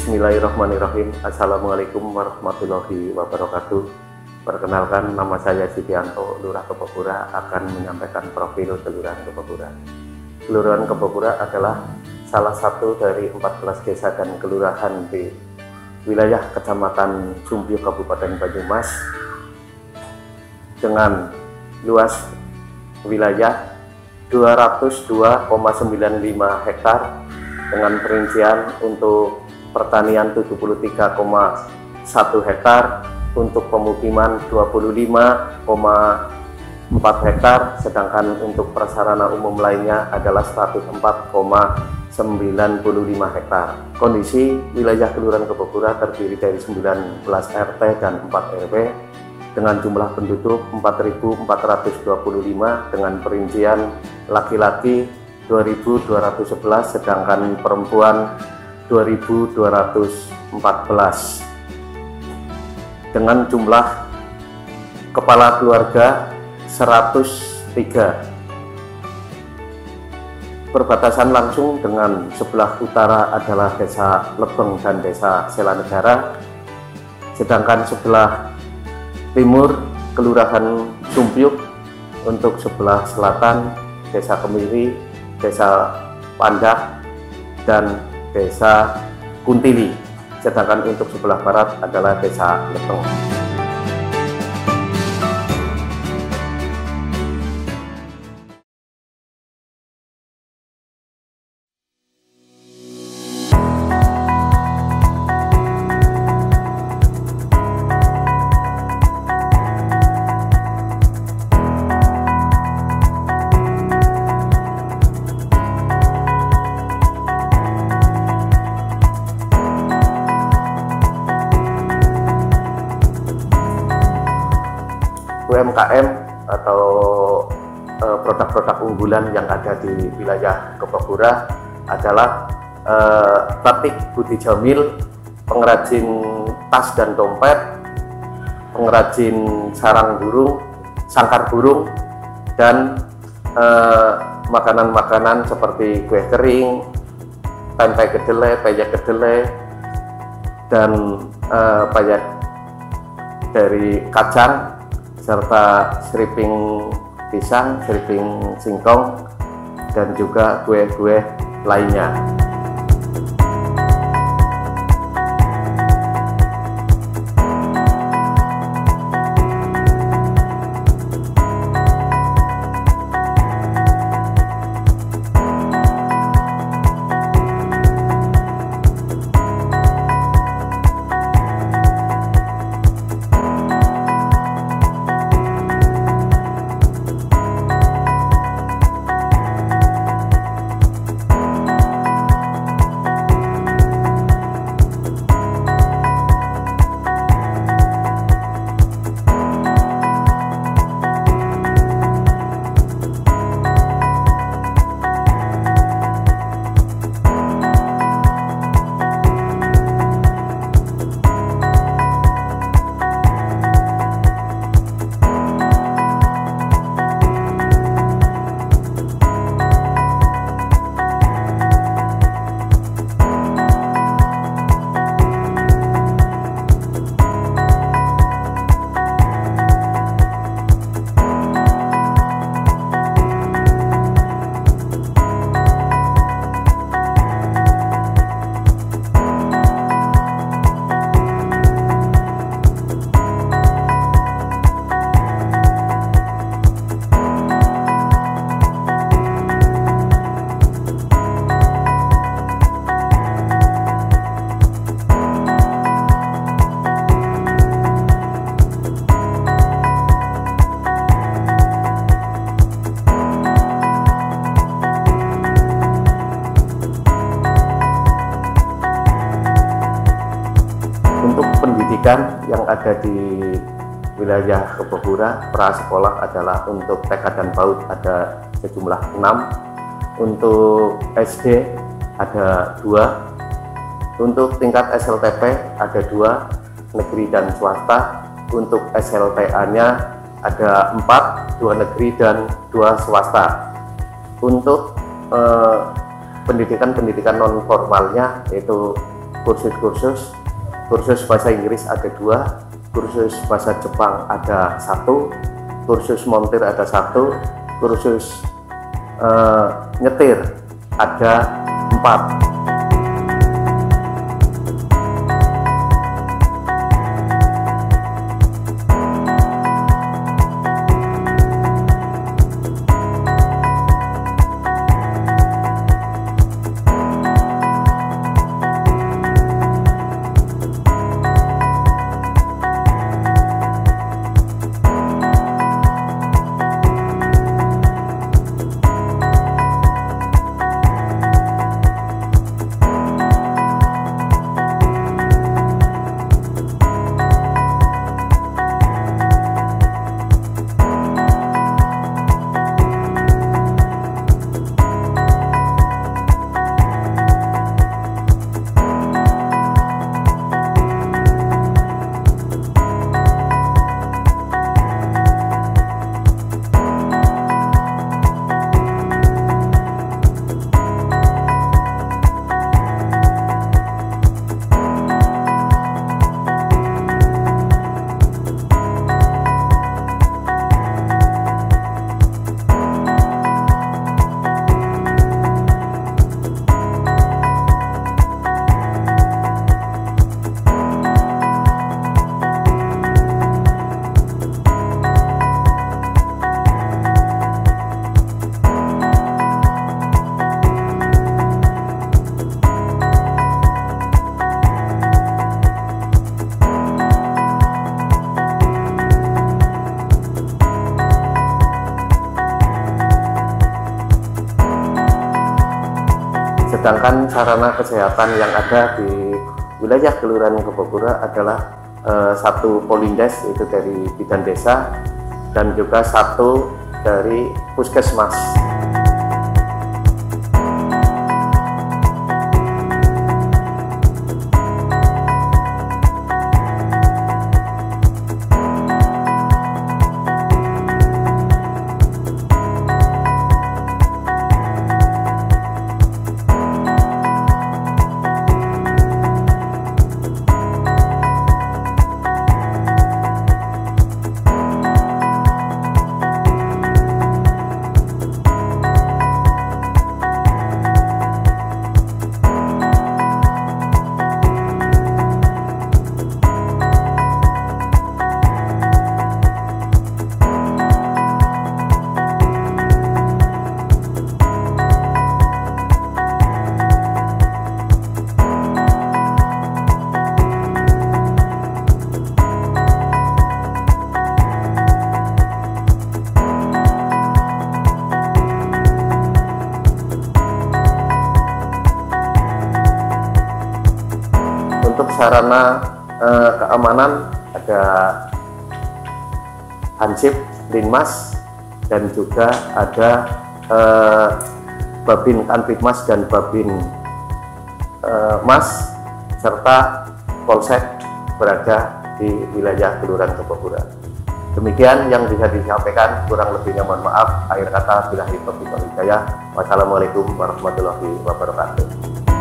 Bismillahirrahmanirrahim. Assalamualaikum warahmatullahi wabarakatuh. Perkenalkan, nama saya Sudianto, Lurah Kebopura, akan menyampaikan profil Kelurahan Kebopura. Kelurahan Kebopura adalah salah satu dari 14 desa dan kelurahan di wilayah Kecamatan Sumbyo, Kabupaten Banyumas, dengan luas wilayah 202,95 hektar dengan perincian untuk pertanian 73,1 hektar, untuk pemukiman 25,4 hektar, sedangkan untuk prasarana umum lainnya adalah 104,95 hektar. Kondisi wilayah Kelurahan Kebopura terdiri dari 19 RT dan 4 RW dengan jumlah penduduk 4.425 dengan perincian laki-laki 2.211 sedangkan perempuan 2.214 dengan jumlah kepala keluarga 103. Perbatasan langsung dengan sebelah utara adalah Desa Lebeng dan Desa Selanegara, sedangkan sebelah timur Kelurahan Sumpyuk, untuk sebelah selatan Desa Kemiri, Desa Pandak, dan Desa Kuntili, sedangkan untuk sebelah barat adalah Desa Lebeng. UMKM atau produk-produk unggulan yang ada di wilayah Kebopura adalah batik Budi Jamil, pengrajin tas dan dompet, pengrajin sarang burung, sangkar burung, dan makanan-makanan seperti kue kering, tempe kedelai, peyek kedelai, dan peyek dari kacang, serta seriping pisang, seriping singkong, dan juga kue-kue lainnya. Yang ada di wilayah Kebopura, prasekolah adalah untuk TK dan PAUD ada sejumlah 6, untuk SD ada 2, untuk tingkat SLTP ada 2, negeri dan swasta, untuk SLTA-nya ada 4, 2 negeri dan 2 swasta. Untuk pendidikan non formalnya yaitu kursus bahasa Inggris ada 2, kursus bahasa Jepang ada 1, kursus montir ada 1, kursus nyetir ada 4. Sedangkan sarana kesehatan yang ada di wilayah Kelurahan Kebogora adalah 1 Polindes, itu dari Bidan Desa, dan juga 1 dari Puskesmas. Untuk sarana keamanan ada Hansip, Linmas, dan juga ada Babin Kanpitmas dan Babin Mas, serta Polsek berada di wilayah Kelurahan Kebogora. Demikian yang bisa disampaikan, kurang lebihnya mohon maaf. Akhir kata, billahi taufiq wal hidayah. Wassalamualaikum warahmatullahi wabarakatuh.